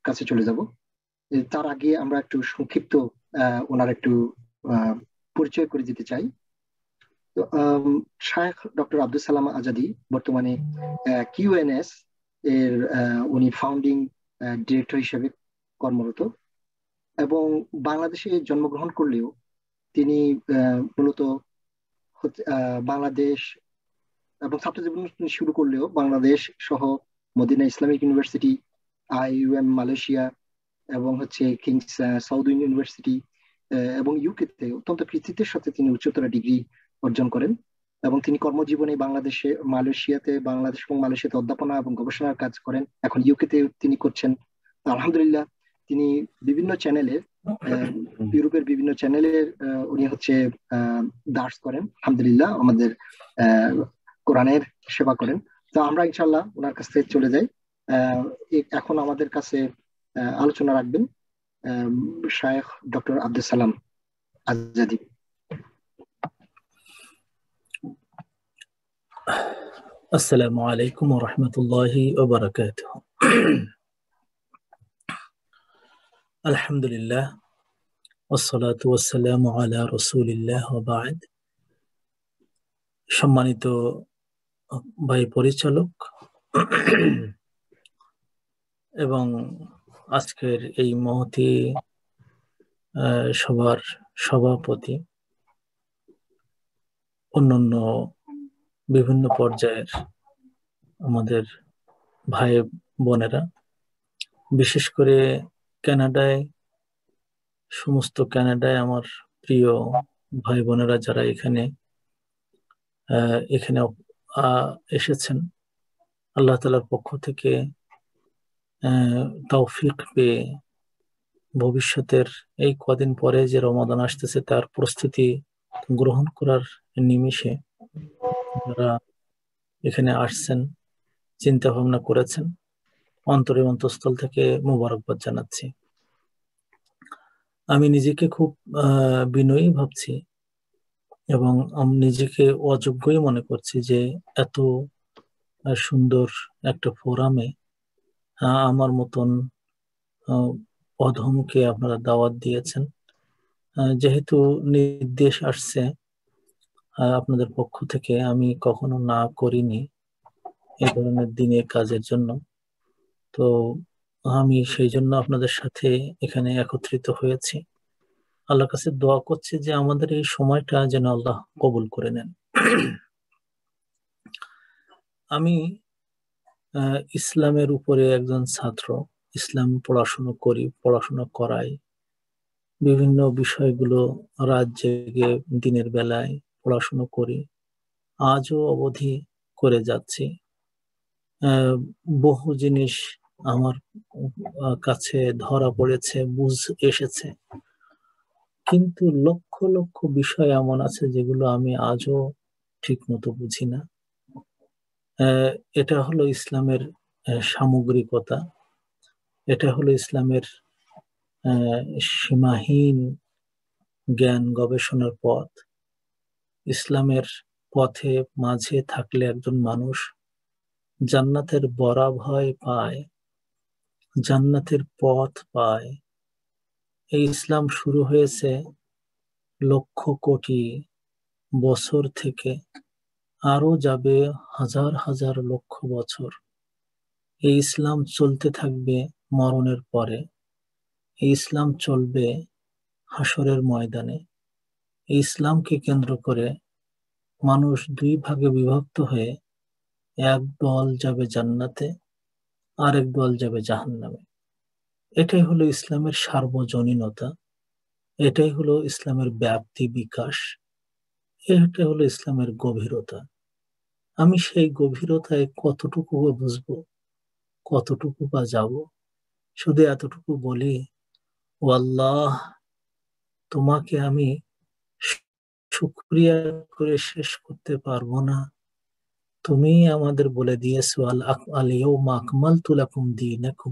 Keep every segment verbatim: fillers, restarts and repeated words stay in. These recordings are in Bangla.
কাছে চলে যাব। তার আগে আমরা একটু সংক্ষিপ্ত আহ, ওনার একটু আহ, পরিচয় করে দিতে চাই। তো শায়েখ ডক্টর আব্দুল সালাম আজাদী বর্তমানে কিউএনএস এর আহ, উনি ফাউন্ডিং ডিরেক্টর হিসেবে কর্মরত, এবং বাংলাদেশে জন্মগ্রহণ করলেও তিনি আহ, মূলত হচ্ছে, আহ, বাংলাদেশ এবং ছাত্র জীবন তিনি শুরু করলেও বাংলাদেশ সহ Medina Islamic University, IUM Malaysia, এবং হচ্ছে কিংস সাউথ ইউনিভার্সিটি এবং ইউকেতে অত্যন্ত কৃতিত্বের সাথে তিনি উচ্চতর ডিগ্রি অর্জন করেন। এবং তিনি কর্মজীবনে বাংলাদেশে, মালয়েশিয়াতে, বাংলাদেশ এবং মালয়েশিয়াতে অধ্যাপনা এবং গবেষণার কাজ করেন। এখন ইউকেতে তিনি করছেন। আলহামদুলিল্লাহ, তিনি বিভিন্ন চ্যানেলে, ইউরোপের বিভিন্ন চ্যানেলের উনি হচ্ছে দার্স করেন। আলহামদুলিল্লাহ, আমাদের আহ কোরআনের সেবা করেন। তো আমরা ইনশাল্লাহ ওনার কাছ থেকে চলে যাই। আহ এখন আমাদের কাছে আহ, আলোচনা রাখবেন শায়েখ ডক্টর আব্দুল সালাম আজাদী। আসসালামু আলাইকুম ওয়া রাহমাতুল্লাহি ওয়া বারাকাতুহু। আলহামদুলিল্লাহ ওয়াসসালাতু ওয়াসসালামু আলা রাসূলিল্লাহ ওয়া বা'দ। সম্মানিত ভাই পরিচালক এবং আজকের এই মহতী সভার সভাপতি, অন্যান্য বিভিন্ন পর্যায়ের আমাদের ভাই বোনেরা, বিশেষ করে কানাডায়, সমস্ত কানাডায় আমার প্রিয় ভাই বোনেরা যারা এখানে এখানে এসেছেন, আল্লাহ তাআলার পক্ষ থেকে তৌফিক পেয়ে ভবিষ্যতের এই কদিন পরে যে রমাদান আসতেছে তার প্রস্তুতি গ্রহণ করার নিমিষে যারা এখানে আসছেন, চিন্তা ভাবনা করেছেন, অন্তরে অন্তঃস্থল থেকে মোবারকবাদ জানাচ্ছি। আমি নিজেকে খুব বিনয়ী ভাবছি এবং আমি নিজেকে অযোগ্যই মনে করছি যে এত সুন্দর একটা ফোরামে আমার মতন অধমকে আপনারা দাওয়াত দিয়েছেন। যেহেতু নির্দেশ আসছে আপনাদের পক্ষ থেকে, আমি কখনো না করিনি এই ধরনের দিনের কাজের জন্য, তো আমি সেই জন্য আপনাদের সাথে এখানে একত্রিত হয়েছি। আল্লাহর কাছে দোয়া করছি যে আমাদের এই সময়টা যেন আল্লাহ কবুল করে নেন। আমি ইসলামের উপরে একজন ছাত্র, ইসলাম পড়াশোনা করি, পড়াশোনা করাই, বিভিন্ন বিষয়গুলো রাত জেগে দিনের বেলায় পড়াশোনা করি, আজও অবধি করে যাচ্ছি। বহু জিনিস আমার কাছে ধরা পড়েছে, বুঝ এসেছে, কিন্তু লক্ষ লক্ষ বিষয় এমন আছে যেগুলো আমি আজও ঠিক মতো বুঝি না। এটা হলো ইসলামের সামগ্রিকতা, এটা হলো ইসলামের সীমাহীন জ্ঞান গবেষণার পথ। ইসলামের পথে মাঝে থাকলে একজন মানুষ জান্নাতের বরাভয় পায়, জান্নাতের পথ পায়। এই ইসলাম শুরু হয়েছে লক্ষ কোটি বছর থেকে, আরো যাবে হাজার হাজার লক্ষ বছর। এই ইসলাম চলতে থাকবে মরণের পরে, এই ইসলাম চলবে হাসরের ময়দানে। এই ইসলামকে কেন্দ্র করে মানুষ দুই ভাগে বিভক্ত হয়ে এক দল যাবে জান্নাতে, আরেক দল যাবে জাহান্নামে। এটাই হলো ইসলামের সার্বজনীনতা, এটাই হলো ইসলামের ব্যাপ্তি বিকাশ, এটাই হলো ইসলামের গভীরতা। আমি সেই গভীরতায় কতটুকু বুঝবো, কতটুকু বা যাব, শুধু এতটুকু বলি, ও আল্লাহ, তোমাকে আমি শুকরিয়া করে শেষ করতে পারবো না। তুমি আমাদের বলে দিয়েছো আল ইয়াউমা আকমালতু লাকুম দীনাকুম,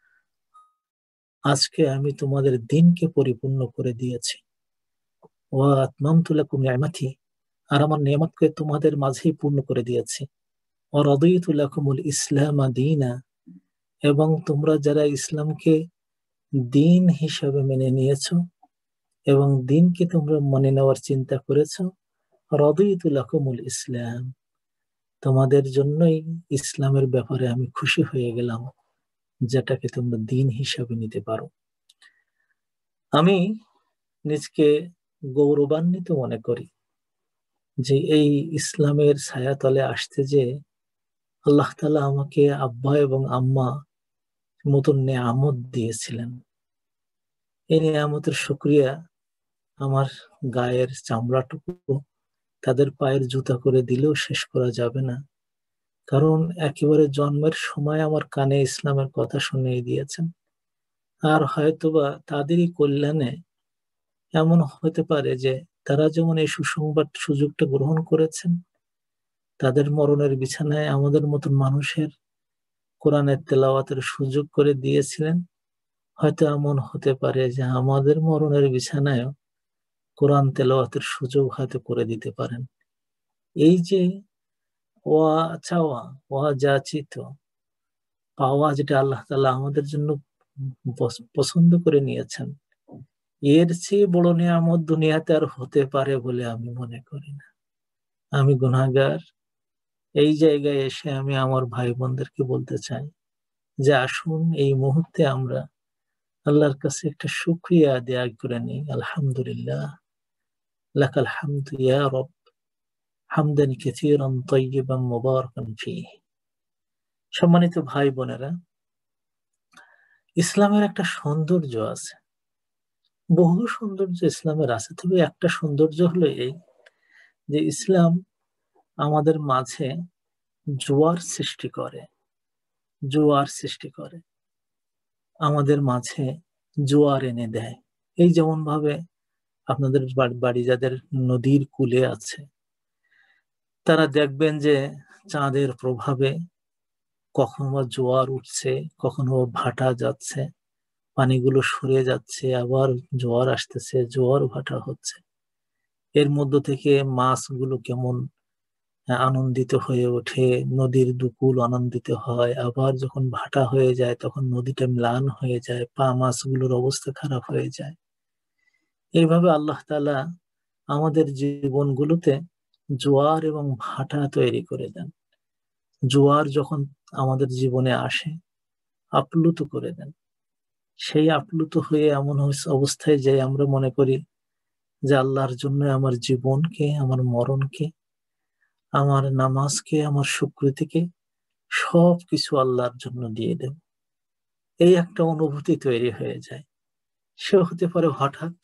আজকে আমি তোমাদের দিনকে পরিপূর্ণ করে দিয়েছি। ওয়া আতমামতু লাকুম নি'মাতি, আর আমার নিয়ামতকে তোমাদের মাঝেই পূর্ণ করে দিয়েছি। ওয়া রাদিতু লাকুমুল ইসলাম দীনা, এবং তোমরা যারা ইসলামকে দিন হিসাবে মেনে নিয়েছো এবং দিনকে তোমরা মনে নেওয়ার চিন্তা করেছো, রাদিতু লাকুমুল ইসলাম, তোমাদের জন্যই ইসলামের ব্যাপারে আমি খুশি হয়ে গেলাম, যেটাকে তোমরা দিন হিসাবে নিতে পারো। আমি নিজকে গৌরবান্বিত মনে করি যে এই ইসলামের ছায়াতলে আসতে যে আল্লাহ তাআলা আমাকে আব্বা এবং আম্মা মতন নেয়ামত দিয়েছিলেন। এই নেয়ামতের শুকরিয়া আমার গায়ের চামড়াটুকু তাদের পায়ের জুতা করে দিলেও শেষ করা যাবে না। কারণ একেবারে জন্মের সময় আমার কানে ইসলামের কথা শুনিয়ে দিয়েছেন। আর হয়তোবা তাদেরই কল্যাণে এমন হতে পারে যে তারা যেমন এই সুসংবাদ সুযোগটা গ্রহণ করেছেন, তাদের মরণের বিছানায় আমাদের মতন মানুষের কোরআনের তেলাওয়াতের সুযোগ করে দিয়েছিলেন, হয়তো এমন হতে পারে যে আমাদের মরণের বিছানায়ও কোরআন তেলাওয়াতের সুযোগ হয়তো করে দিতে পারেন। এই যে ওয়া চাওয়া, ওয়া যাচিত পাওয়া, যেটা আল্লাহ তাআলা আমাদের জন্য পছন্দ করে নিয়েছেন, এর চেয়ে বড় নিয়ামত দুনিয়াতে আর হতে পারে বলে আমি মনে করি না। আমি গুনাহগার। এই জায়গায় এসে আমি আমার ভাই বোনদেরকে বলতে চাই যে আসুন এই মুহূর্তে আমরা আল্লাহর কাছে একটা শুকরিয়া আদায় করে নিই। আলহামদুলিল্লাহ, লাকাল হামদু ইয়া রব, হামদান কাসীরান তাইয়িবান মুবারাকান ফীহ। সম্মানিত ভাই বোনেরা, ইসলামের একটা সৌন্দর্য আছে, বহু সৌন্দর্য ইসলামের আছে, তবে একটা সৌন্দর্য হলো এই যে ইসলাম আমাদের মাঝে জোয়ার সৃষ্টি করে, জোয়ার সৃষ্টি করে আমাদের মাঝে জোয়ার এনে দেয়। এই যেমন ভাবে আপনাদের বাড়ি যাদের নদীর কূলে আছে, তারা দেখবেন যে চাঁদের প্রভাবে কখনো জোয়ার উঠছে, কখনো ভাটা যাচ্ছে, পানিগুলো সরে যাচ্ছে, আবার জোয়ার আসতেছে, জোয়ার ভাটা হচ্ছে। এর মধ্য থেকে মাছগুলো কেমন আনন্দিত হয়ে ওঠে, নদীর দুকুল আনন্দিত হয়, আবার যখন ভাটা হয়ে যায় তখন নদীটা ম্লান হয়ে যায়, পা মাছগুলোর অবস্থা খারাপ হয়ে যায়। এইভাবে আল্লাহ তাআলা আমাদের জীবনগুলোতে জোয়ার এবং ভাটা তৈরি করে দেন। জোয়ার যখন আমাদের জীবনে আসে আপ্লুত করে দেন। সেই আপ্লুত হয়ে এমন অবস্থায় যে আমরা মনে করি যে আল্লাহর জন্য আমার জীবনকে, আমার মরণকে, আমার নামাজকে, আমার সুকৃতিকে সব কিছু আল্লাহর জন্য দিয়ে দেব। এই একটা অনুভূতি তৈরি হয়ে যায়। সে হতে পারে হঠাৎ,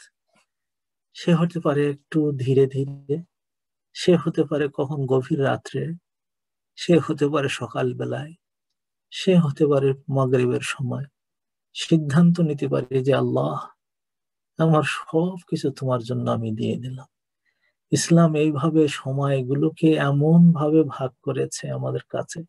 সে হতে পারে একটু ধীরে ধীরে, সে হতে পারে কখন গভীর রাত্রে, সে হতে পারে সকাল বেলায়, সে হতে পারে মাগরিবের সময়। সিদ্ধান্ত নিতে পারে যে আল্লাহ, আমার সব কিছু তোমার জন্য আমি দিয়ে দিলাম। ইসলাম এইভাবে সময়গুলোকে এমন ভাবে ভাগ করেছে আমাদের কাছে,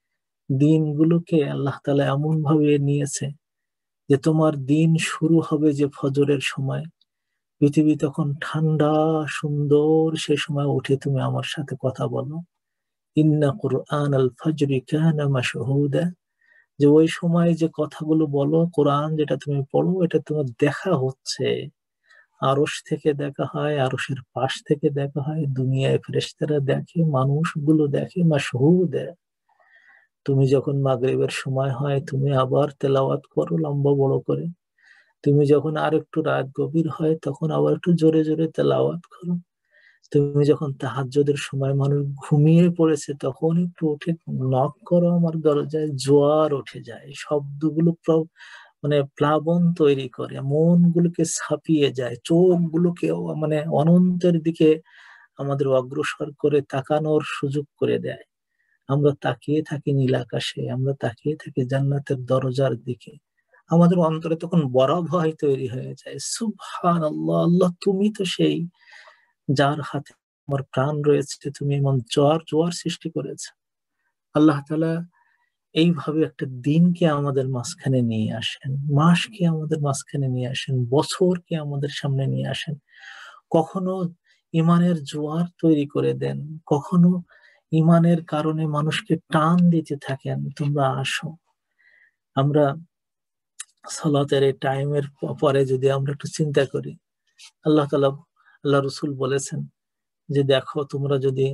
দিনগুলোকে আল্লাহ তাআলা এমন ভাবে নিয়েছে যে তোমার দিন শুরু হবে যে ফজরের সময়, পৃথিবী তখন ঠান্ডা সুন্দর, সে সময় উঠে তুমি আমার সাথে কথা বলো। ইন্না কুরআনাল ফাজরি কানা মাশহুদা, যে ওই সময় যে কথাগুলো বলো, কোরআন যেটা তুমি পড়ো, এটা তোমার দেখা হচ্ছে, আরশ থেকে দেখা হয়, আরশের পাশ থেকে দেখা হয়, দুনিয়ায় ফেরেশতারা দেখে, মানুষগুলো দেখে, মাশহুদা। তুমি যখন মাগরিবের সময় হয় তুমি আবার তেলাওয়াত করো লম্বা বড় করে, তুমি যখন আর একটু রাত গভীর হয় তখন আবার একটু জোরে জোরে তেলাওয়াত করো, তুমি যখন তাহাজ্জুদের সময় মানুষ ঘুমিয়ে পড়েছে তখন একটু উঠে নক করো আমার দরজায়, জোয়ার উঠে যায়, শব্দগুলো মানে প্লাবন তৈরি করে, মনগুলোকে ছাপিয়ে যায়, চোখগুলোকে মানে অনন্তের দিকে আমাদের অগ্রসর করে তাকানোর সুযোগ করে দেয়। আমরা তাকিয়ে থাকি নীল আকাশে, আমরা তাকিয়ে থাকি জান্নাতের দরজার দিকে, আমাদের অন্তরে তখন বড় ভয় তৈরি হয়ে যায়। সুবহানাল্লাহ, আল্লাহ তুমি তো সেই যার হাতে আমার প্রাণ রয়েছে, তুমি এমন জোয়ার জোয়ার সৃষ্টি করেছে। আল্লাহ তাআলা এইভাবে একটা দিনকে আমাদের মাঝখানে নিয়ে আসেন, মাসকে আমাদের মাঝখানে নিয়ে আসেন, বছরকে আমাদের সামনে নিয়ে আসেন। কখনো ইমানের জোয়ার তৈরি করে দেন, কখনো ইমানের কারণে মানুষকে টান দিতে থাকেন, তোমরা আসো। আমরা সালাতের এই টাইমের পরে যদি আমরা একটু চিন্তা করি, আল্লাহ তাআলা আল্লাহ রাসূল বলেছেন যে দেখো তোমরা যদি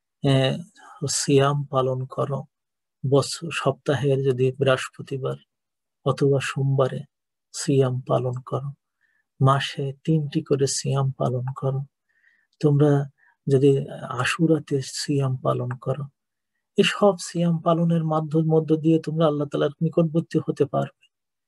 সিয়াম পালন করো, বছর সপ্তাহের যদি বৃহস্পতিবার অথবা সোমবারে সিয়াম পালন করো, মাসে তিনটি করে সিয়াম পালন করো, তোমরা যদি আশুরাতে সিয়াম পালন করো, এই সব সিয়াম পালনের মাধ্যম মধ্য দিয়ে তোমরা আল্লাহ তাআলার নিকটবর্তী হতে পারবে।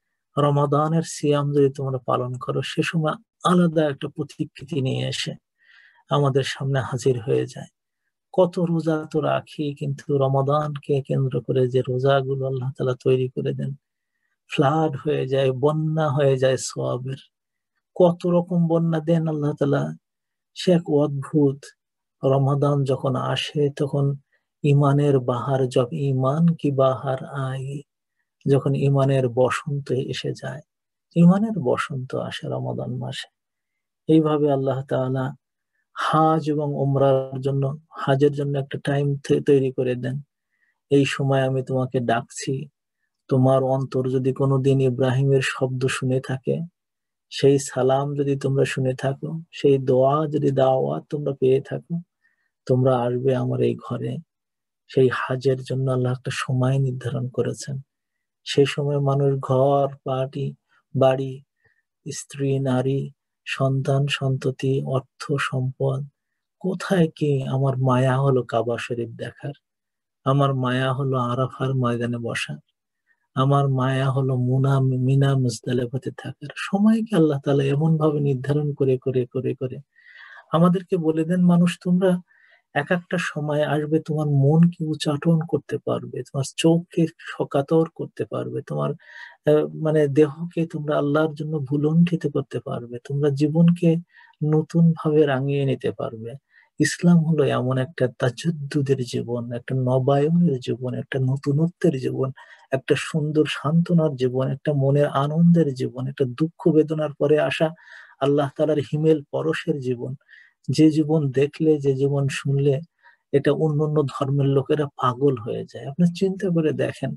রমাদানের সিয়াম যদি তোমরা পালন করো, সে সময় আলাদা একটা প্রতিকৃতি নিয়ে এসে আমাদের সামনে হাজির হয়ে যায়। কত রোজা তো রাখি, কিন্তু রমাদানকে কেন্দ্র করে যে রোজাগুলো আল্লাহ তাআলা তৈরি করে দেন, ফ্লাড হয়ে যায়, বন্যা হয়ে যায় সওয়াবের। কত রকম বন্যা দেন আল্লাহ তাআলা, সে এক অদ্ভুত। রমাদান যখন আসে তখন ইমানের বাহার, জব ইমান কি বাহার আই, যখন ইমানের বসন্ত এসে যায়, ইমানের বসন্ত আসে রমাদান মাসে। এইভাবে আল্লাহ তাআলা হাজ এবং উমরার জন্য, হাজের জন্য একটা টাইম তৈরি করে দেন। এই সময় আমি তোমাকে ডাকছি, তোমার অন্তর যদি কোনোদিন ইব্রাহিমের শব্দ শুনে থাকে, সেই সালাম যদি তোমরা শুনে থাকো, সেই দোয়া যদি দাওয়াত তোমরা পেয়ে থাকো, তোমরা আসবে আমার এই ঘরে। সেই হাজের জন্য আল্লাহ একটা সময় নির্ধারণ করেছেন। সেই সময় মানুষ ঘর বাড়ি বাড়ি স্ত্রী নারী সন্তান সন্ততি অর্থ সম্পদ কোথায় কি, আমার মায়া হলো কাবা শরীফ দেখার, আমার মায়া হলো আরাফার ময়দানে বসার, আমার মায়া হলো মুনা মিনা মুজদালিফাতে থাকার। সময়কে আল্লাহ তাআলা এমন ভাবে নির্ধারণ করে করে করে করে আমাদেরকে বলে দেন, মানুষ তোমরা এক একটা সময় আসবে, তোমার মনকে উচ্চাটন করতে পারবে, তোমার চোখকে সকাতর করতে পারবে, তোমার মানে দেহকে তোমরা আল্লাহর জন্য ভুলণ্ঠিত করতে পারবে, তোমরা জীবনকে নতুন ভাবে রাঙিয়ে নিতে পারবে। ইসলাম হলো এমন একটা তাজাদ্দুদের জীবন, একটা নবায়নের জীবন, একটা নতুনত্বের জীবন, একটা সুন্দর সান্ত্বনার জীবন, একটা মনের আনন্দের জীবন, একটা দুঃখ বেদনার পরে আসা আল্লাহ তাআলার হিমেল পরশের জীবন। যে জীবন দেখলে, যে জীবন শুনলে এটা অন্য অন্য ধর্মের লোকেরা পাগল হয়ে যায়। আপনি চিন্তা করে দেখেন,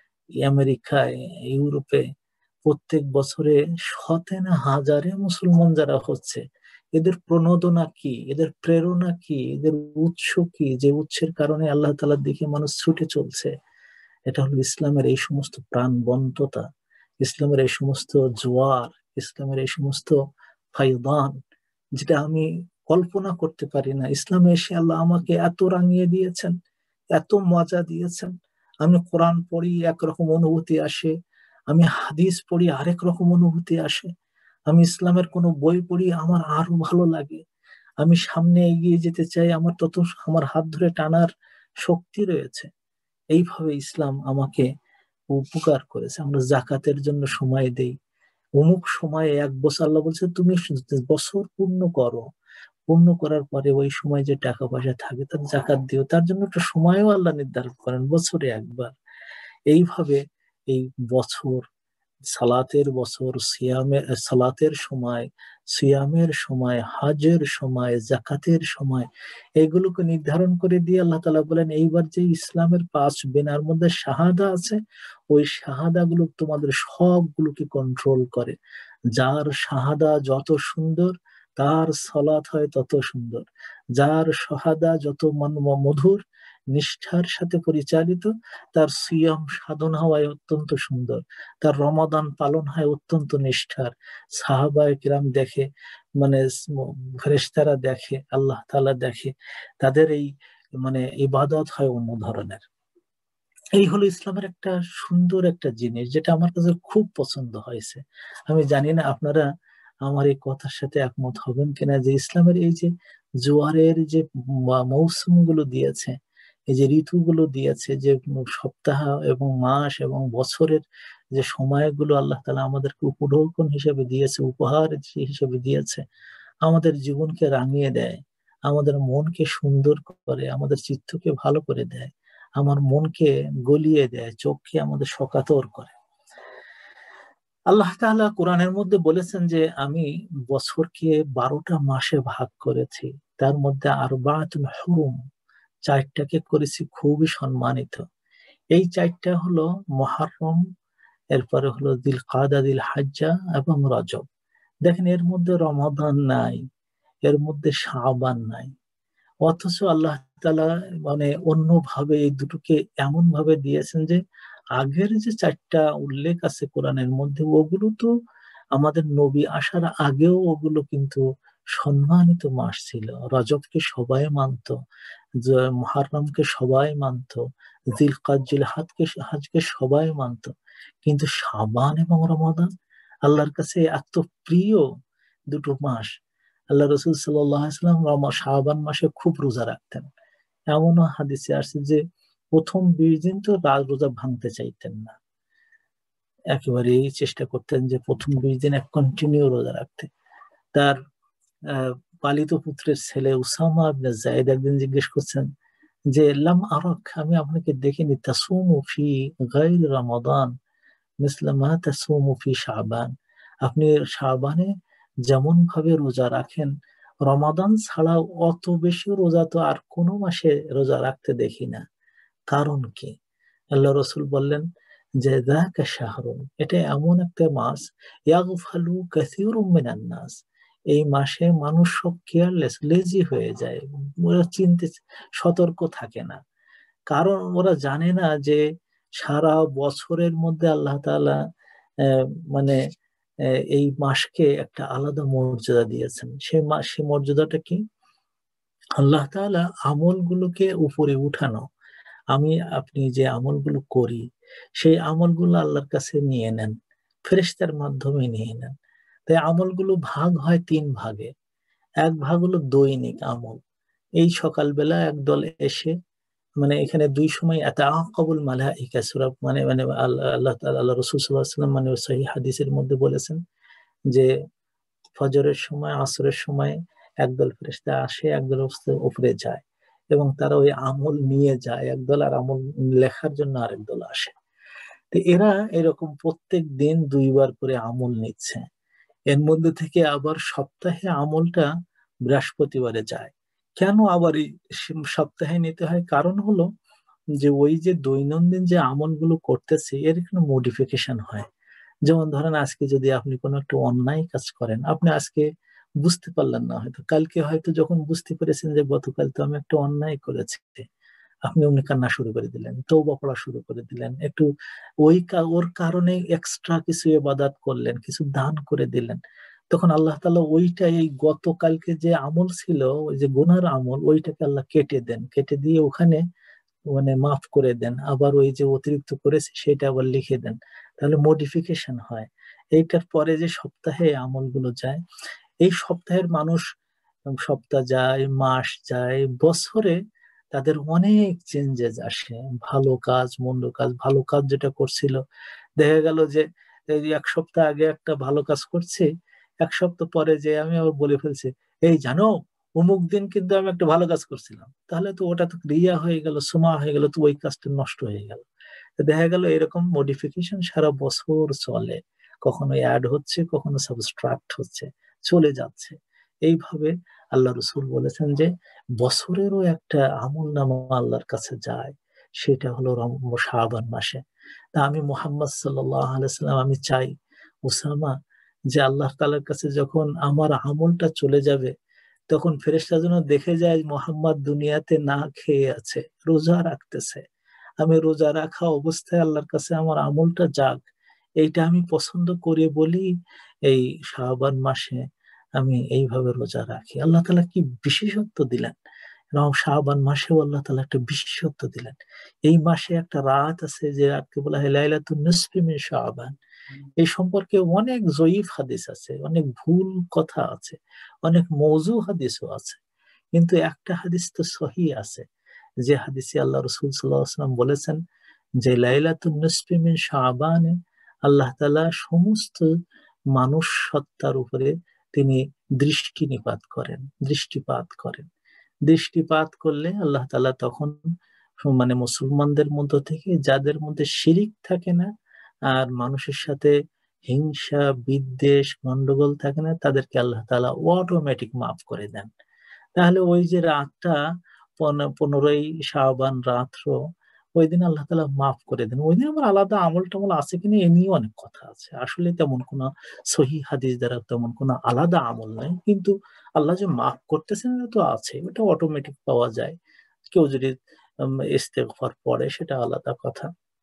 আমেরিকায়, ইউরোপে প্রত্যেক বছরে শতে না হাজারে মুসলমান যারা হচ্ছে, এদের প্রণোদনা কি, এদের প্রেরণা কি, এদের উৎস কি, যে উৎসের কারণে আল্লাহ তাআলার দিকে মানুষ ছুটে চলছে? এটা হলো ইসলামের এই সমস্ত প্রাণবন্ততা, ইসলামের এই সমস্ত জোয়ার, ইসলামের এই সমস্ত ফায়দান, যেটা আমি কল্পনা করতে পারি না। ইসলামে এসে আল্লাহ আমাকে এত রাঙিয়ে দিয়েছেন, এত মজা দিয়েছেন। আমি কোরআন পড়ি একরকম অনুভূতি আসে, আমি হাদিস পড়ি আরেক রকম অনুভূতি আসে, আমি ইসলামের কোনো বই পড়ি আমার আরো ভালো লাগে, আমি সামনে এগিয়ে যেতে চাই, আমার তত আমার হাত ধরে টানার শক্তি রয়েছে। এইভাবে ইসলাম আমাকে উপকার করেছে। আমরা জাকাতের জন্য সময় দেই, অমুক সময়ে এক বছর, আল্লাহ বলছে তুমি বছর পূর্ণ করো, পূর্ণ করার পরে ওই সময় যে টাকা পয়সা থাকে তার জাকাত দিও। তার জন্য একটা সময়ও আল্লাহ নির্ধারণ করেন, বছরে একবার। এইভাবে এই বছর, সালাতের বছর, সিয়ামের সালাতের সময়, সিয়ামের সময়, হাজের সময়, জাকাতের সময়, এগুলোকে নির্ধারণ করে দিয়ে আল্লাহ তাআলা বলেন, এইবার যে ইসলামের পাঁচ বেনার মধ্যে শাহাদা আছে, ওই শাহাদা গুলো তোমাদের সবগুলোকে কন্ট্রোল করে। যার শাহাদা যত সুন্দর, তার সালাত হয় তত সুন্দর। যার শাহাদা যত মধুর, নিষ্ঠার সাথে পরিচালিত, তার সিয়াম সাধনা হয় অত্যন্ত সুন্দর, তার রমাদান পালন হয় অত্যন্ত নিষ্ঠার। সাহাবায়ে কিরাম দেখে, মানে ফেরেশতারা দেখে, আল্লাহ তাআলা দেখে, তাদের এই মানে ইবাদত হয় অন্য ধরনের। এই হলো ইসলামের একটা সুন্দর একটা জিনিস, যেটা আমার কাছে খুব পছন্দ হয়েছে। আমি জানি না আপনারা আমার এই কথার সাথে একমত হবেন কিনা, যে ইসলামের এই যে জোয়ারের যে মৌসুম গুলো দিয়েছে, এই যে ঋতুগুলো দিয়েছে, যে সপ্তাহ এবং মাস এবং বছরের যে সময়গুলো আল্লাহ তাআলা আমাদেরকে উপঢৌকন হিসেবে দিয়েছে, উপহার হিসেবে দিয়েছে, আমাদের জীবনকে রাঙিয়ে দেয়, আমাদের মনকে সুন্দর করে, আমাদের চিত্তকে ভালো করে দেয়, আমার মনকে গলিয়ে দেয়, চোখকে আমাদের শোকাতুর করে। আল্লাহ তাআলা কোরআনের মধ্যে বলেছেন যে আমি বছরকে বারোটা মাসে ভাগ করেছি, তার মধ্যে আরবাতুল হুরুম, চারটাকে করেছি খুবই সম্মানিত। এই চারটা হলো মুহররম এরপরে হলো দিল কাদা, দিল হাজ্জা এবং রজব। দেখেন এর মধ্যে রমাদান নাই, এর মধ্যে শাবান নাই, অথচ আল্লাহ তাআলা মানে অন্যভাবে এই দুটোকে এমন ভাবে দিয়েছেন যে আগের যে চারটা উল্লেখ আছে কোরআনের মধ্যে, ওগুলো তো আমাদের নবী আসার আগেও ওগুলো কিন্তু সম্মানিত মাস ছিল। রজবকে সবাই মানত, মুহররমকে সবাই মানত, জিলকাদ জিলহাদকে হাজকে সবাই মানত, কিন্তু শাবান এবং রমাদান আল্লাহর কাছে এত প্রিয় দুটো মাস। আল্লাহ রাসূল সাল্লাল্লাহু আলাইহি ওয়াসাল্লাম রমা শাবান মাসে খুব রোজা রাখতেন। এমনও হাদিসে আসছে যে প্রথম বিশ দিন তো রোজা ভাঙতে চাইতেন না, একেবারেই চেষ্টা করতেন যে প্রথম বিশ দিন এক কন্টিনিউ রোজা রাখতে। তার আহ পালিত পুত্রের ছেলে উসামা ইবনে যায়েদ একদিন জিজ্ঞেস করছেন যে লাম আরাক, আমি আপনাকে দেখিনি, তাসুমু ফি গায়র রমাদান মিসলা মা তাসুমু ফি শাবান, আপনি শাবানে যেমন ভাবে রোজা রাখেন, রমাদান ছাড়া অত বেশি রোজা তো আর কোনো মাসে রোজা রাখতে দেখি না। কারণ কি? আল্লাহ রাসূল বললেন যে যাকা শাহরুন, এটা এমন একটা মাস, ইয়াগফালু কাসীরুম মিনান নাস, এই মাসে মানুষ সব কেয়ারলেস, লেজি হয়ে যায়, ওরা চিন্তে সতর্ক থাকে না। কারণ ওরা জানে না যে সারা বছরের মধ্যে আল্লাহ তাআলা আহ, মানে আহ, এই মাসকে একটা আলাদা মর্যাদা দিয়েছেন। সেই মাস, সেই মর্যাদাটা কি? আল্লাহ তাআলা আমলগুলোকে উপরে উঠানো। আমি আপনি যে আমলগুলো করি সেই আমলগুলো আল্লাহর কাছে নিয়ে নেন, ফেরেশতার মাধ্যমে নিয়ে নেন। তাই আমলগুলো ভাগ হয় তিন ভাগে। এক ভাগ হলো দৈনিক আমল, এই সকালবেলা একদল এসে, মানে এখানে দুই সময় আতাআকাবুল মালাইকা সূরা, মানে মানে আল্লাহ আল্লাহ তাআলা আল্লাহ রাসূল সাল্লাল্লাহু আলাইহি ওয়াসাল্লাম মানে সহিহ হাদিসের মধ্যে বলেছেন যে ফজরের সময়, আসরের সময় একদল ফেরেশতা আসে, একদল উপরে যায় এবং তারা ওই আমল নিয়ে যায় একদল, আর আমল লেখার জন্য আরেক দল আসে। তো এরা এরকম প্রত্যেক দিন দুইবার করে আমল নিচ্ছে। এর মধ্যে থেকে আবার সপ্তাহে আমলটা বৃহস্পতিবারে যায়। কেন আবার এই সপ্তাহে নিতে হয়? কারণ হলো যে ওই যে দৈনন্দিন যে আমলগুলো করতেছে এর কোনো মডিফিকেশন হয়। যেমন ধরেন আজকে যদি আপনি কোনো একটা অন্যায় কাজ করেন, আপনি আজকে বুঝতে পারলেন না, হয়তো কালকে হয়তো যখন বুঝতে পেরেছেন যে গতকাল তো আমি একটা অন্যায় করেছি, আপনি অমনি কান্না শুরু করে দিলেন, তওবা পড়া শুরু করে দিলেন, একটু ওই ওর কারণে এক্সট্রা কিছু ইবাদত করলেন, কিছু দান করে দিলেন। তখন আল্লাহ তাআলা ওইটা, এই গতকালকে যে আমল ছিল, ওই যে গুনার আমল, ওইটাকে আল্লাহ কেটে দেন, কেটে দিয়ে ওখানে মানে মাফ করে দেন, আবার ওই যে অতিরিক্ত করেছে সেটা আবার লিখে দেন। তাহলে মডিফিকেশন হয়। এইটার পরে যে সপ্তাহে আমলগুলো যায়, এই সপ্তাহের মানুষ, সপ্তাহ যায়, মাস যায়, বছরে তাদের অনেক চেঞ্জেস আসে। ভালো কাজ, মন্দ কাজ, ভালো কাজ যেটা করছিল, দেখা গেল যে এই এক সপ্তাহ আগে একটা ভালো কাজ করছে, এক সপ্তাহ পরে যে আমি আবার বলে ফেলছি, এই জানো অমুক দিন কিন্তু আমি একটা ভালো কাজ করছিলাম, তাহলে তো ওটা তো রিয়া হয়ে গেল, সুমা হয়ে গেল, তো ওই কাজটা নষ্ট হয়ে গেল। দেখা গেল এরকম মডিফিকেশন সারা বছর চলে, কখনো অ্যাড হচ্ছে, কখনো সাবস্ট্রাক্ট হচ্ছে, চলে যাচ্ছে। এইভাবে আল্লাহ রসুল বলেছেন যে বছরেরও একটা আমল নামা আল্লাহর কাছে যায়, সেটা হলো শাবান মাসে। তা আমি মুহাম্মদ সাল্লাল্লাহু আলাইহি সাল্লাম, আমি চাই উসামা যে আল্লাহ তাআলার কাছে যখন আমার আমলটা চলে যাবে, তখন ফেরেশতা যেন দেখে যায় মুহাম্মদ দুনিয়াতে না খেয়ে আছে, রোজা রাখতেছে। আমি রোজা রাখা অবস্থায় আল্লাহর কাছে আমার আমলটা যাক, এইটা আমি পছন্দ করি বলি এই শাবান মাসে আমি এইভাবে রোজা রাখি। আল্লাহ তাআলা কি বিশেষত্ব দিলেন, এবং শাবান মাসেও আল্লাহ তাআলা একটা বিশেষত্ব দিলেন। এই মাসে একটা রাত আছে যে রাতকে বলা হয় লাইলাতুন নিসফি মিন শাবান। এই সম্পর্কে অনেক জয়ীফ হাদিস আছে, অনেক ভুল কথা আছে, অনেক মওযু হাদিসও আছে, কিন্তু একটা হাদিস তো সহিহ আছে, যে হাদিসে আল্লাহ রাসূল সাল্লাল্লাহু আলাইহি ওয়াসাল্লাম বলেছেন যে লাইলাতুন নিসফি মিন শাবানে আল্লাহ তাআলা সমস্ত মানুষ সত্তার উপরে তিনি দৃষ্টি নিপাত করেন, দৃষ্টিপাত করেন। দৃষ্টিপাত করলে আল্লাহ তাআলা তখন মানে মুসলমানদের মধ্য থেকে যাদের মধ্যে শিরিক থাকে না আর মানুষের সাথে হিংসা, বিদ্বেষ, গন্ডগোল থাকে না, তাদেরকে আল্লাহ তাআলা অটোমেটিক মাফ করে দেন। তাহলে ওই যে রাতটা পনেরোই শাবান রাত্র, ওই দিন আল্লাহ তাআলা মাফ করে দেন। ওই দিন আমার আলাদা আমল টামল আছে কিনা এ নিয়ে অনেক কথা আছে। আসলে তেমন কোনো সহিহ হাদিস দ্বারা তেমন কোনো আলাদা আমল নাই, কিন্তু আল্লাহ যে মাফ করতেছেন এটা তো আছে, এটা অটোমেটিক পাওয়া যায়। কেউ যদি উম, ইস্তেগফার পড়ে সেটা আলাদা কথা,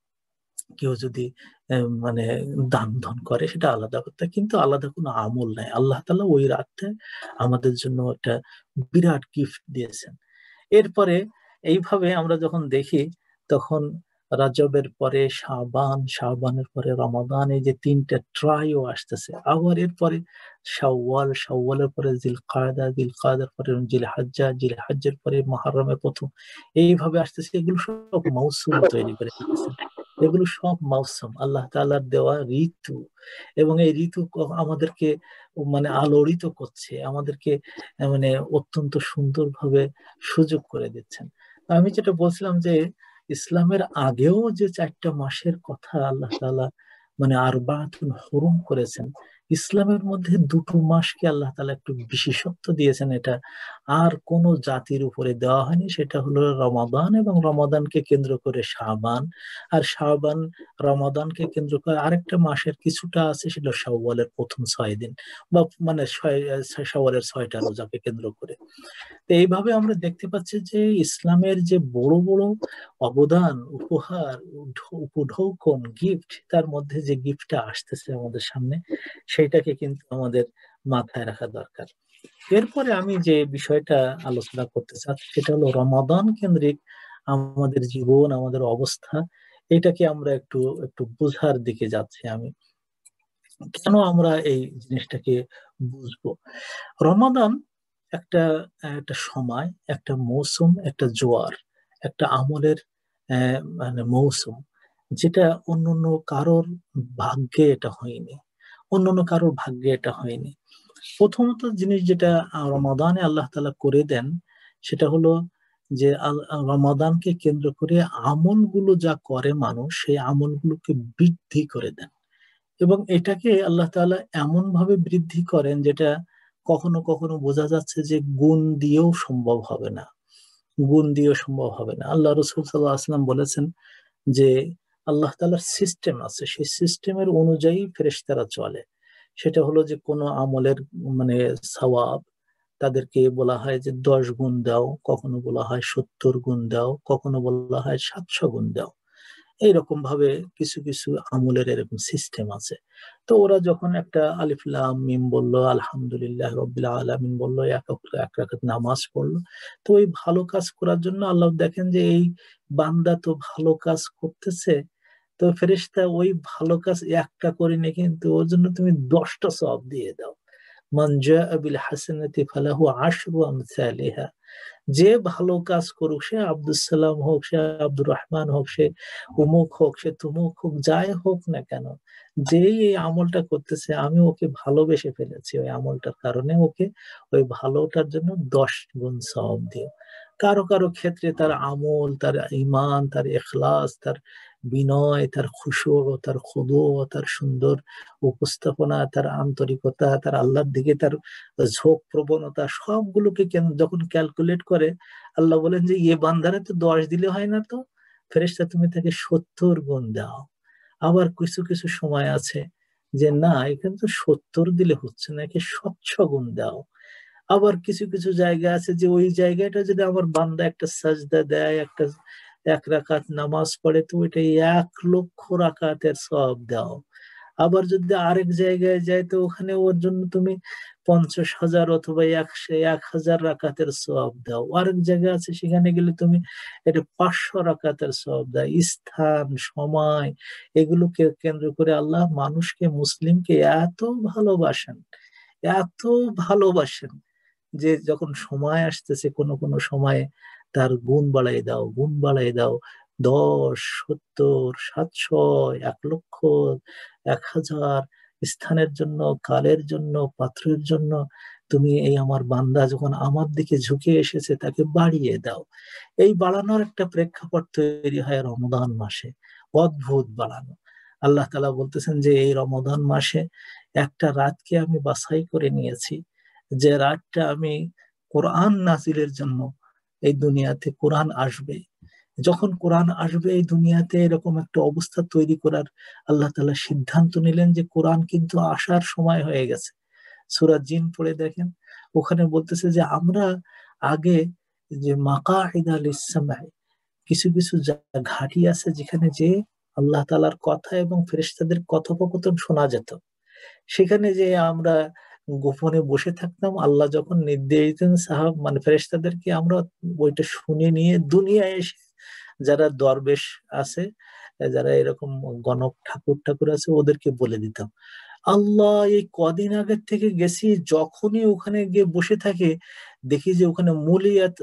কেউ যদি আহ, মানে দান ধন করে সেটা আলাদা কথা, কিন্তু আলাদা কোনো আমল নাই। আল্লাহ তাআলা ওই রাতটা আমাদের জন্য একটা বিরাট গিফট দিয়েছেন। এরপরে এইভাবে আমরা যখন দেখি তখন রজবের পরে শাবান, শাবানের পরে রমাদান, এই যে তিনটা ট্রাইও আসতেছে। আবার এরপরে শাওয়াল, শাওয়ালের পরে জিলকাদা, জিলকাদার পরে জিলহজ্জা, জিলহজ্জের পরে মুহররমের প্রথম, এইভাবে আসতেছে। এগুলো সব মৌসুম তৈরি করে দিতেছেন। এগুলো সব মৌসুম, আল্লাহ তাআলার দেওয়া ঋতু, এবং এই ঋতু ক- আমাদেরকে মানে আলোড়িত করছে, আমাদেরকে আহ, মানে অত্যন্ত সুন্দরভাবে সুযোগ করে দিচ্ছেন। আমি যেটা বলছিলাম যে ইসলামের আগেও যে চারটা মাসের কথা আল্লাহ তাআলা মানে আরবাতুল হুরুম করেছেন, ইসলামের মধ্যে দুটো মাসকে আল্লাহ তাআলা একটু বিশেষত্ব দিয়েছেন, এটা আর কোন জাতির উপরে দেওয়া হয়নি। সেটা হলো রমাদান, এবং রমাদানকে কেন্দ্র করে শাবান, আর শাবান রমাদানকে কেন্দ্র করে আরেকটা মাসের কিছুটা আছে, সেটা শাওয়ালের প্রথম ছয় দিন, বা মানে ছয় শাওয়ালের ছয়টা রোজাকে কেন্দ্র করে। তো এইভাবে আমরা দেখতে পাচ্ছি যে ইসলামের যে বড় বড় অবদান, উপহার, উঢ- উপঢৌকন, গিফট, তার মধ্যে যে গিফটটা আসতেছে আমাদের সামনে, সেটাকে কিন্তু আমাদের মাথায় রাখা দরকার। এরপরে আমি যে বিষয়টা আলোচনা করতে চাচ্ছি সেটা হলো রমাদান কেন্দ্রিক আমাদের জীবন, আমাদের অবস্থা, এটাকে আমরা একটু একটু বোঝার দিকে যাচ্ছি আমি। কেন আমরা এই জিনিসটাকে বুঝবো? রমাদান একটা একটা সময়, একটা মৌসুম, একটা জোয়ার, একটা আমলের আহ, মানে মৌসুম, যেটা অন্যান্য কারোর ভাগ্যে এটা হয়নি, অন্যান্য কারোর ভাগ্যে এটা হয়নি। প্রথমত জিনিস যেটা আহ, রমাদানে আল্লাহ তাআলা করে দেন, সেটা হলো যে আল- রমাদানকে কেন্দ্র করে আমলগুলো যা করে মানুষ, সেই আমলগুলোকে বৃদ্ধি করে দেন। এবং এটাকে আল্লাহ তাআলা এমন ভাবে বৃদ্ধি করেন যেটা কখনো কখনো বোঝা যাচ্ছে যে গুণ দিয়েও সম্ভব হবে না, গুণ দিয়েও সম্ভব হবে না। আল্লাহ রসুল সাল্লাল্লাহু আলাইহি ওয়াসাল্লাম বলেছেন যে আল্লাহ তাআলার সিস্টেম আছে, সেই সিস্টেমের অনুযায়ী ফেরেশতারা চলে। সেটা হলো যে কোনো আমলের মানে সওয়াব, তাদেরকে বলা হয় যে দশ গুণ দাও, কখনো বলা হয় সত্তর গুণ দাও, কখনো বলা হয় সাতশো গুণ দাও। এইরকম ভাবে কিছু কিছু আমলের এরকম সিস্টেম আছে। তো ওরা যখন একটা আলিফ লাম মিম বললো, আলহামদুলিল্লাহ রাব্বিল আলামিন বললো, এক ওয়াক্ত- এক রাকাত নামাজ পড়লো, তো ওই ভালো কাজ করার জন্য আল্লাহ দেখেন যে এই বান্দা তো ভালো কাজ করতেছে, তো ফেরেশতা ওই ভালো কাজ একটা করেনি, কিন্তু ওর জন্য তুমি দশটা সওয়াব দিয়ে দাও। মান জাআ বিল হাসানাতি ফালাহু আশরু আমসালিহা। যে ভালো কাজ করুক, সে আব্দুল সালাম হোক, সে আব্দুর রহমান হোক, সে অমুক হোক, সে তুমুক হোক, যাই হোক না কেন, যেই এই আমলটা করতেছে, আমি ওকে ভালোবেসে ফেলেছি, ওই আমলটার কারণে ওকে ওই ভালোটার জন্য দশ গুণ সওয়াব দিও। কারো কারো ক্ষেত্রে তার আমল, তার ঈমান, তার ইখলাস, তার বিনয়, তার খুশু, তার খুদু, তার সুন্দর উপস্থাপনা, তার আন্তরিকতা, তার আল্লাহর দিকে তার ঝোঁক, প্রবণতা, সবগুলোকে কেন- যখন ক্যালকুলেট করে, আল্লাহ বলেন যে ইয়ে বান্দারে তো দশ দিলে হয় না, তো ফেরেশতা তুমি তাকে সত্তর গুণ দাও। আবার কিছু কিছু সময় আছে যে না, এখানে তো সত্তর দিলে হচ্ছে না, একে স্বচ্ছ গুণ দাও। আবার কিছু কিছু জায়গা আছে যে ওই জায়গাটা যদি আমার বান্দা একটা সাজদা দেয়, একটা এক রাকাত নামাজ পড়ে, তো ওইটা এক লক্ষ রাকাতের সওয়াব দাও। আবার যদি আরেক জায়গায় যায়, তো ওখানে ওর জন্য তুমি পঞ্চাশ হাজার অথবা একশো এক হাজার রাকাতের সওয়াব দাও। আরেক জায়গা আছে সেখানে গেলে তুমি এটা পাঁচশো রাকাতের সওয়াব দাও। স্থান, সময়, এগুলোকে কেন্দ্র করে আল্লাহ মানুষকে, মুসলিমকে এত ভালোবাসেন, এত ভালোবাসেন যে যখন সময় আসতেছে কোনো কোনো সময়ে তার গুণ বাড়াই দাও, গুণ বাড়াই দাও। দশ, সত্তর, সাতশো, এক লক্ষ, এক হাজার, স্থানের জন্য, কালের জন্য, পাত্রের জন্য তুমি এই আমার বান্দা যখন আমার দিকে ঝুঁকে এসেছে তাকে বাড়িয়ে দাও। এই বাড়ানোর একটা প্রেক্ষাপট তৈরি হয় রমজান মাসে, অদ্ভুত বাড়ানো। আল্লাহ তাআলা বলতেছেন যে এই রমজান মাসে একটা রাতকে আমি বাছাই করে নিয়েছি, যে রাতটা আমি কোরআন নাজিলের জন্য, এই দুনিয়াতে কোরআন আসবে, যখন কোরআন আসবে এই দুনিয়াতে এরকম একটা অবস্থা তৈরি করার আল্লাহ তাআলা সিদ্ধান্ত নিলেন যে কোরআন কিন্তু আসার সময় হয়ে গেছে। সূরা জিন পড়ে দেখেন, ওখানে বলতেছে যে আমরা আগে যে মাকাইদা লিস-সামঈ, কিছু কিছু জায়গা ঘাঁটি আছে যেখানে যে আল্লাহ তাআলার কথা এবং ফেরেশতাদের কথোপকথন শোনা যেত। সেখানে যে আমরা গোপনে বসে থাকতাম, আল্লাহ যখন নির্দেশ দিতেন সাহাব মানে ফেরেশতাদেরকে, আমরা ওইটা শুনে নিয়ে দুনিয়ায় এসে যারা দরবেশ আছে, যারা এরকম গণক ঠাকুর ঠাকুর আছে ওদেরকে বলে দিতাম। আল্লাহ এই কদিন আগের থেকে গেছি, যখনই ওখানে গিয়ে বসে থাকে দেখি যে ওখানে মুলিয়াত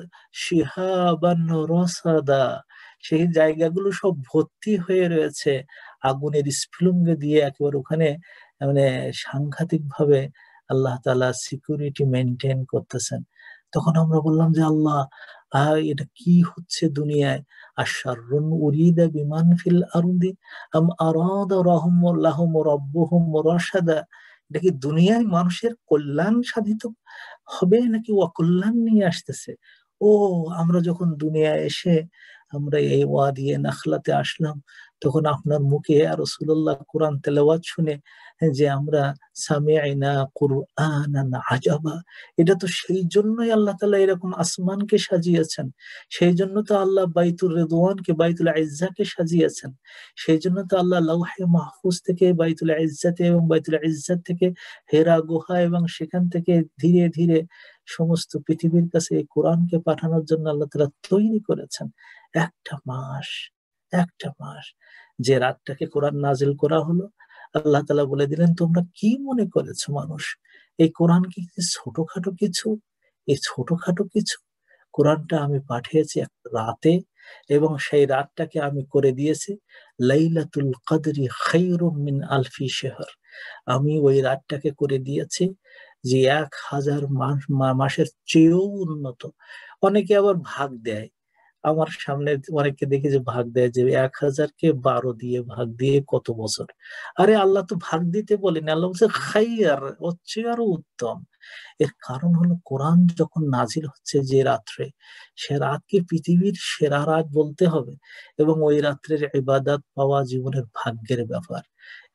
শিহাবান রাসাদা, সেই জায়গাগুলো সব ভর্তি হয়ে রয়েছে আগুনের স্ফুলিঙ্গ দিয়ে, একেবারে ওখানে মানে সাংঘাতিক ভাবে আল্লাহ তাআলা সিকিউরিটি মেইনটেইন করতেছেন। তখন আমরা বললাম যে আল্লাহ, আহ এটা কি হচ্ছে দুনিয়ায়? আশাররুন উরিদা বিমান ফিল আরদি আম আরাদা রাহুম লাহুম রাব্বুহুম রাশাদা, এটা কি দুনিয়ায় মানুষের কল্যাণ সাধিত হবে নাকি অকল্যাণ নিয়ে আসতেছে? ও, আমরা যখন দুনিয়ায় এসে আমরা এই ওয়াদি নাখলাতে আসলাম, তখন আপনার মুখে আর রাসূলুল্লাহ কোরআন তেলাওয়াত শুনে যে আমরা সামি'না কুরআনান আজাবা, এটা তো সেই জন্যই আল্লাহ তাআলা এরকম আসমানকে সাজিয়েছেন, সেই জন্য তো আল্লাহ বাইতুর রিদওয়ানকে, বাইতুল ইজ্জাকে সাজিয়েছেন, সেই জন্য তো আল্লাহ লাওহে মাহফুজ থেকে বাইতুল ইজ্জাতে এবং বাইতুল ইজ্জাত থেকে হেরা গুহা এবং সেখান থেকে ধীরে ধীরে সমস্ত পৃথিবীর কাছে এই কোরআনকে পাঠানোর জন্য আল্লাহ তাআলা তৈরি করেছেন। একটা মাস, একটা মাস যে রাতটাকে কোরআন নাজিল করা হলো, আল্লাহ তাআলা বলে দিলেন, তোমরা কি মনে করেছো মানুষ এই কোরআন কি ছোটখাটো কিছু? এই ছোটখাটো কিছু? কোরআনটা আমি পাঠিয়েছি একটা রাতে, এবং সেই রাতটাকে আমি করে দিয়েছি লাইলাতুল কদরি খায়রুম মিন আলফি শাহর। আমি ওই রাতটাকে করে দিয়েছি যে এক হাজার মাস মাসের চেয়েও উন্নত। অনেকে আবার ভাগ দেয়, আমার সামনে অনেককে দেখি যে ভাগ দেয় যে এক হাজারকে বারো দিয়ে ভাগ দিয়ে কত বছর। আরে আল্লাহ তো ভাগ দিতে বলেন, আল্লাহ বলছে খাইয়ার, ওর চেয়ে আরো উত্তম। এর কারণ হলো কোরআন যখন নাজিল হচ্ছে যে রাত্রে, সে রাতকে পৃথিবীর সেরা রাত বলতে হবে, এবং ওই রাত্রের ইবাদত পাওয়া জীবনের ভাগ্যের ব্যাপার।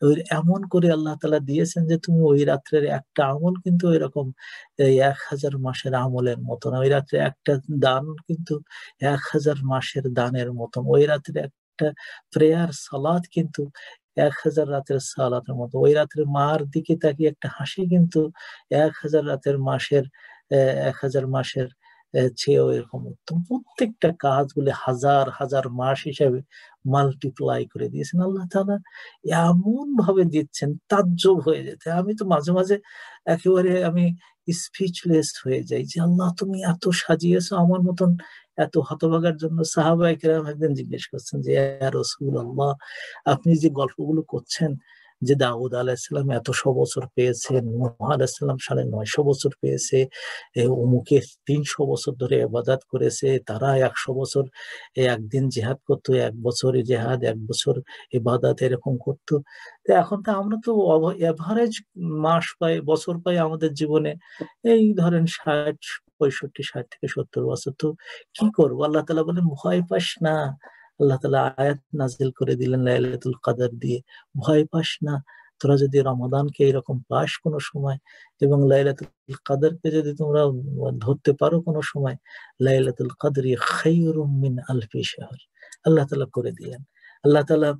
এমন করে আল্লাহ তাআলা দিয়েছেন যে তুমি ওই রাত্রের একটা আমল কিন্তু এরকম এই এক হাজার মাসের আমলের মতন, ওই রাত্রে একটা দান কিন্তু এক হাজার মাসের দানের মতন, ওই রাত্রে একটা প্রেয়ার সালাত কিন্তু এক হাজার রাতের সালাতের মতো, ওই রাত্রে মার দিকে তাকিয়ে একটা হাসি কিন্তু এক হাজার রাতের মাসের এক হাজার মাসের চেয়েও এরকম উত্তম। প্রত্যেকটা কাজগুলি হাজার হাজার মাস হিসাবে মাল্টিপ্লাই করে দিয়েছেন আল্লাহ তাআলা, এমন ভাবে দিচ্ছেন তাজ্জব হয়ে যেতে। আমি তো মাঝে মাঝে একেবারে আমি স্পিচলেস হয়ে যাই যে আল্লাহ তুমি এত সাজিয়েছো আমার মতন এত হতভাগার জন্য। সাহাবায়ে কেরাম একদিন জিজ্ঞেস করছেন যে ইয়া রাসূলুল্লাহ, আপনি যে গল্পগুলো করছেন যে দাউদ আলাইহিস সালাম এতশো বছর পেয়েছেন, নূহ আলাইহিস সালাম সাড়ে নয়শো বছর পেয়েছে, অমুকে তিনশো বছর ধরে ইবাদত করেছে, তারা একশো বছর একদিন জিহাদ করতো, এক বছর জিহাদ, এক বছর ইবাদত এরকম করতো। তো এখন তো আমরা তো এভারেজ মাস পাই, বছর পাই আমাদের জীবনে এই ধরেন ষাট পঁয়ষট্টি ষাট থেকে সত্তর বছর। তো কি করবো? আল্লাহ তাআলা বলেন ভয় পাস না। আল্লাহ তাআলা আয়াত নাজিল করে দিলেন লাইলাতুল কদর দিয়ে, ভয় পাস না। তোরা যদি রমাদানকে এরকম পাস কোনো সময় এবং লাইলাতুল কদরকে যদি তোমরা ধরতে পারো কোনো সময়, লাইলাতুল কদরি খায়রুম মিন আলফি শাহর, আল্লাহ তাআলা করে দিলেন। আল্লাহ তাআলা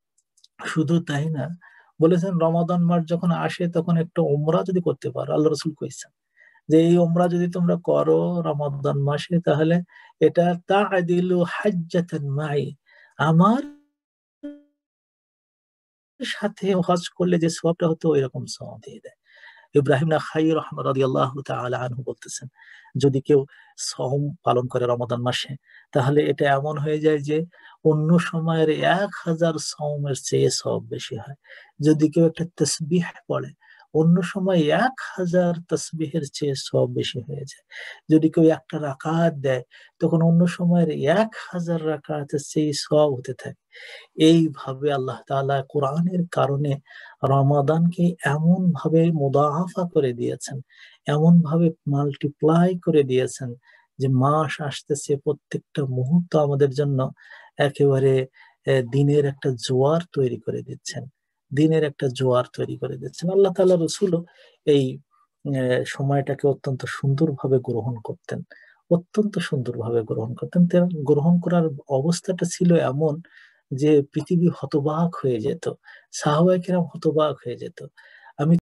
শুধু তাই না, বলেছেন রমাদান মাস যখন আসে তখন একটা উমরা যদি করতে পারো, আল্লাহ রাসূল কইছেন যে এই উমরা যদি তোমরা করো রমাদান মাসে, তাহলে এটা তা'দিলু হাজ্জাতান মাই, আমার সাথে হজ করলে যে সওয়াবটা হতো এরকম সওয়াব দিয়ে দেয়। ইব্রাহিম নাখাই রাদিয়াল্লাহু তাআলা আনহু বলতেছেন, যদি কেউ সওম পালন করে রমাদান মাসে, তাহলে এটা এমন হয়ে যায় যে অন্য সময়ের এক হাজার সওমের চেয়ে সওয়াব বেশি হয়। যদি কেউ একটা তাসবিহ পড়ে, অন্য সময় এক হাজার তাসবিহের চেয়ে সওয়াব বেশি হয়ে যায়। যদি কেউ একটা রাকাত দেয়, তখন অন্য সময়ের এক হাজার রাকাতের চেয়ে সওয়াব হতে থাকে। এইভাবে আল্লাহ তাআলা কোরআনের কারণে রমাদানকে এমন ভাবে মুদাআফা করে দিয়েছেন, এমন ভাবে মাল্টিপ্লাই করে দিয়েছেন যে মাস আসতেছে, প্রত্যেকটা মুহূর্ত আমাদের জন্য একেবারে দিনের একটা জোয়ার তৈরি করে দিচ্ছেন, দিনের একটা জোয়ার তৈরি করে দিচ্ছেন। আল্লাহ তাআলা রাসূলও এই সময়টাকে অত্যন্ত সুন্দরভাবে গ্রহণ করতেন, অত্যন্ত সুন্দরভাবে গ্রহণ করতেন। গ্রহণ করার অবস্থাটা ছিল এমন যে পৃথিবী হতবাক হয়ে যেত, সাহাবায়ে কেরাম হতবাক হয়ে যেত। আমি